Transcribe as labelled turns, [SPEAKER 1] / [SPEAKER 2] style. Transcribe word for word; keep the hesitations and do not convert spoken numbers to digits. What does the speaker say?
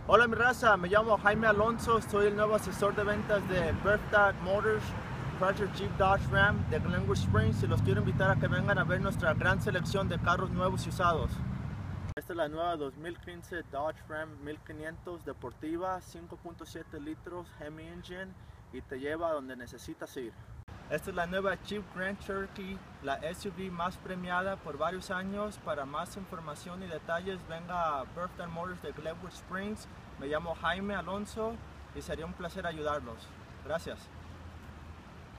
[SPEAKER 1] Hola mi raza, me llamo Jaime Alonso, soy el nuevo asesor de ventas de Bertha Motors, Chrysler Jeep Dodge Ram de Glenwood Springs y los quiero invitar a que vengan a ver nuestra gran selección de carros nuevos y usados. Esta es la nueva dos mil quince Dodge Ram mil quinientos deportiva, cinco punto siete litros, Hemi Engine y te lleva a donde necesitas ir. Esta es la nueva Jeep Grand Cherokee, la S U V más premiada por varios años. Para más información y detalles venga a Bertha Motors de Glenwood Springs. Me llamo Jaime Alonso y sería un placer ayudarlos. Gracias.